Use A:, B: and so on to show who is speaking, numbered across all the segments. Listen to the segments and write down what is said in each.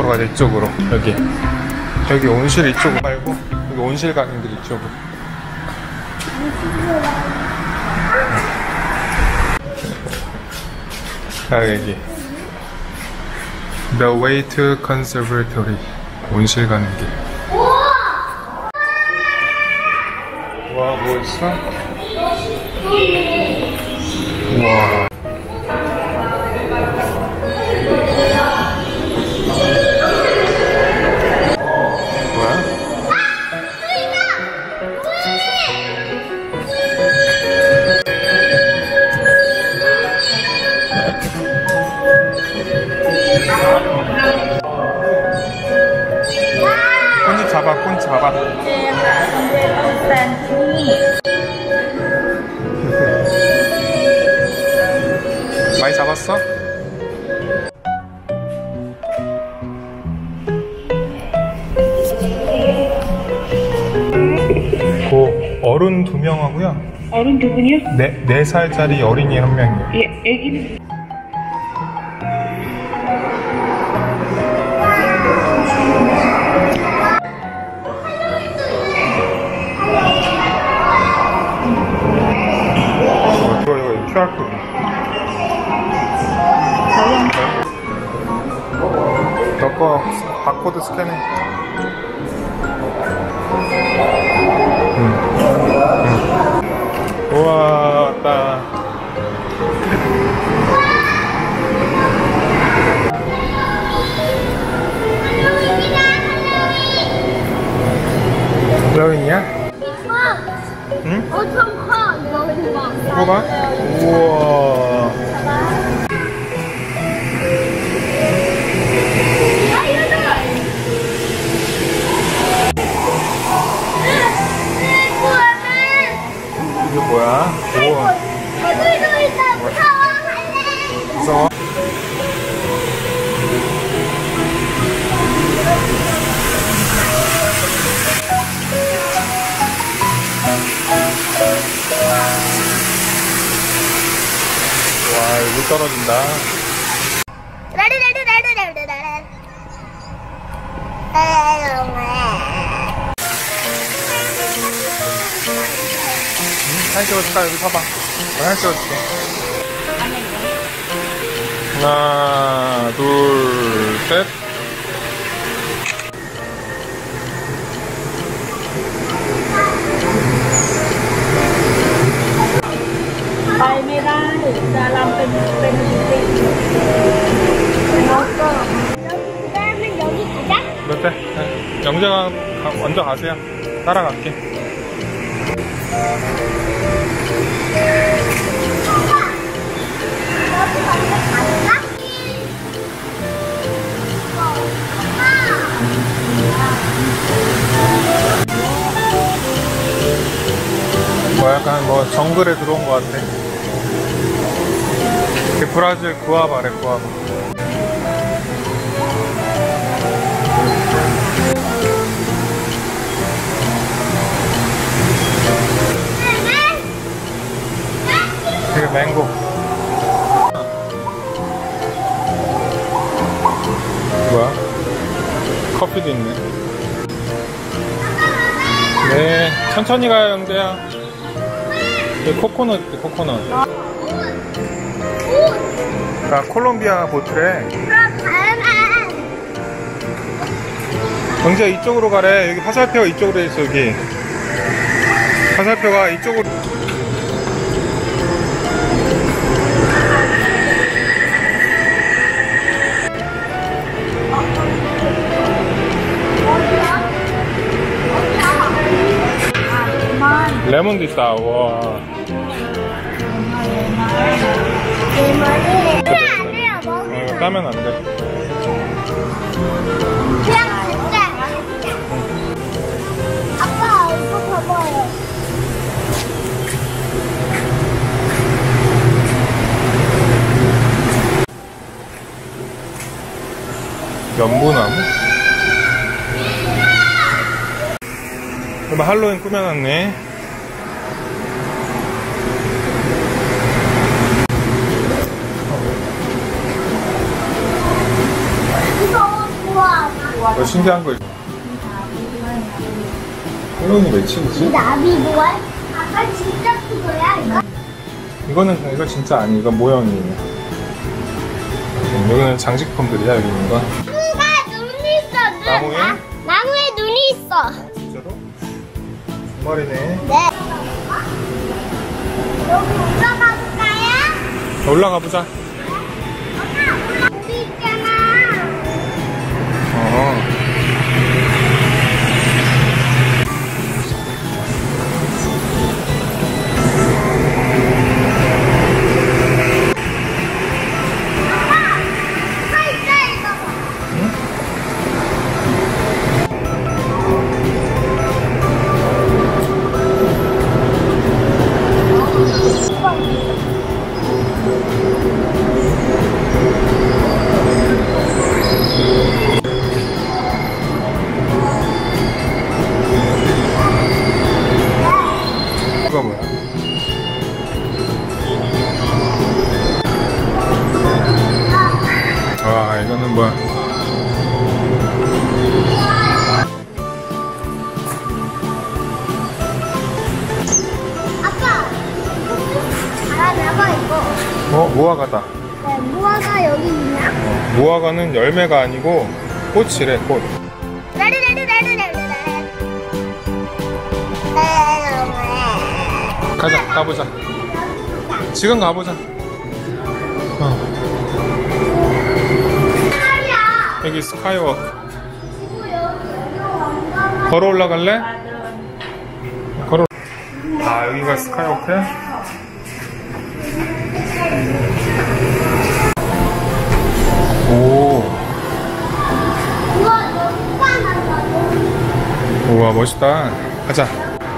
A: 이쪽으로 가자. 이쪽으로. 여기 온실 이쪽으로 말고 여기 온실 가는 길 이쪽으로. 여기 The way to conservatory. 온실 가는 길. 와, 뭐 있어? 우와. 꼰지 잡아, 꼰지 잡아. 많이 잡았어? 어른 2명하고요.
B: 어른 두 분이요?
A: 4살짜리 어린이 1명이요.
B: 예, 애기는?
A: 이거 QR코드. 너 거 바코드 스캔해. 우와, 왔다. 할로윈이야? 응?
C: 엄청 커.
A: 이거 봐. 우와. 이게 뭐야? 우와.
C: 개구리도 있다. 무서워. 갈래.
A: 무서워? 와, 이거 물 떨어진다. 사진 찍어줄까? 여기 서봐. 사진 찍어줄게. 하나, 둘, 셋.
B: Bayไม่ได้จะรำเป็นจริงแล้วก็
A: 몇 대? 영재가 먼저 가세요. 따라갈게. 뭐 약간 뭐 정글에 들어온 것 같아. 브라질 구아바래, 구아바. 되게 맹고. 뭐야? 커피도 있네. 네, 천천히 가요, 영재야. 여기 코코넛 있대, 코코넛. 아, 콜롬비아 보트래. 영재야, 이쪽으로 가래. 여기 화살표가 이쪽으로 있어, 여기. 화살표가 이쪽으로. 레몬도 있다. 와.
C: 레몬이 안 돼요.
A: 이거 따면 안 돼.
C: 그냥 진짜. 아빠 이거 봐봐요.
A: 연분나무? 할로윈 꾸며놨네.
C: 무서워, 좋아.
A: 더 신기한 거 있어. 혜론이 왜 치우지?
C: 나비 뭐야? 아까 진짜 그거야 이거?
A: 이거 진짜 아니. 이건 모형이에요. 여기는 장식품들이야, 여기 있는 건.
C: 나무가 눈이 있어. 눈.
A: 나무에?
C: 나무에 눈이 있어.
A: 진짜로? 정말이네.
C: 네. 여기 올라가 볼까요?
A: 올라가 보자.
C: 우리 있잖아.
A: 어.
C: 서 있어 이거 봐.
A: 이거 뭐야? 와, 이거는 뭐야?
C: 아빠. 잘하나봐 이거.
A: 무화과다.
C: 네, 무화과 여기 있나?
A: 무화과는 열매가 아니고 꽃이래, 꽃. 가자, 가보자. 지금 가보자. 여기 스카이워크. 걸어 올라갈래? 걸어. 아, 여기가 스카이워크야? 오. 우와, 멋있다. 가자.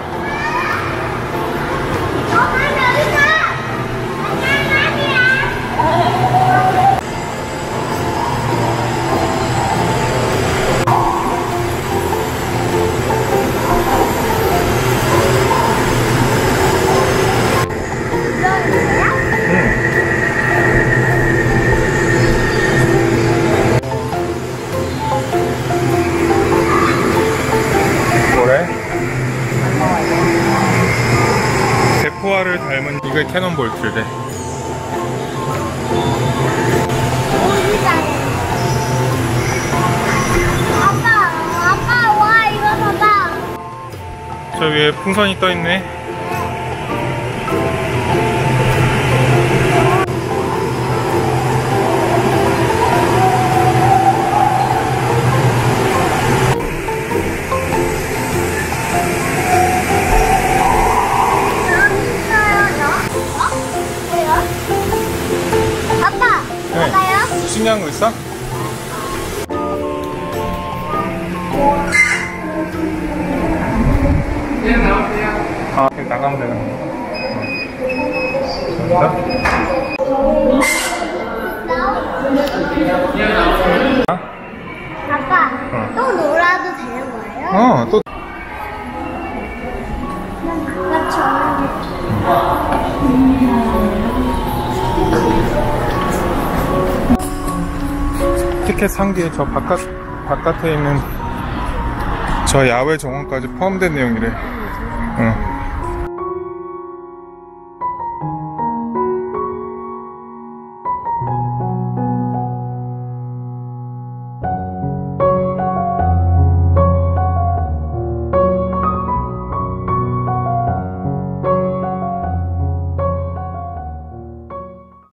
A: 뭐래? 대포화를 닮은 이게 캐논볼트래.
C: 아빠 와 이거 봐봐.
A: 저 위에 풍선이 떠있네.
C: 아빠 봐봐요.
A: 신기한 거 있어? 아, 그냥 나가면 되는 거.
C: 아빠
A: 어.
C: 또 놀아도 되는 거예요?
A: 또.
C: 아빠처럼.
A: 티켓 상기에 저 바깥에 있는 저 야외 정원까지 포함된 내용이래. 응.